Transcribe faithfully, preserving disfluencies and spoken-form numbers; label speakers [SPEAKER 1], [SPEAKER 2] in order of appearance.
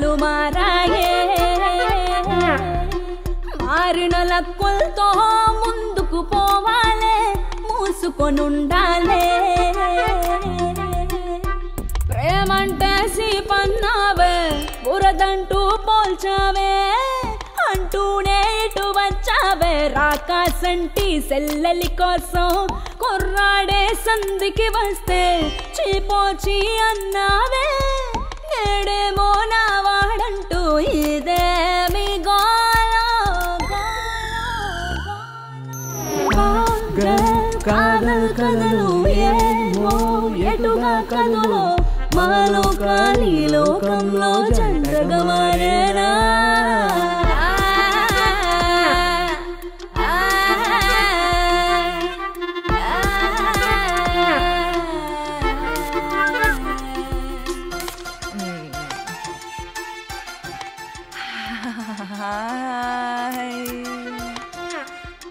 [SPEAKER 1] మలుపులు మారాయే మారిన లక్కులతో ముందుకు పోవాలే మూసుకొనుండాలే ప్రేమంటే సీపన్నావే బురదంటూ పోల్చావే అంటూనే ఇటు వచ్చావే రాకాసంటి సెల్లెలి కోసం కుర్రాడే సందికి వస్తే చీపోచి అన్నావే నేడేమో నా వాడంటూ ఇదేమి గోలో కాదల్ కదలు ఏమో ఎటుగా కదులో మాలో కాలి లోకంలో జంటగా మారేనా
[SPEAKER 2] Ah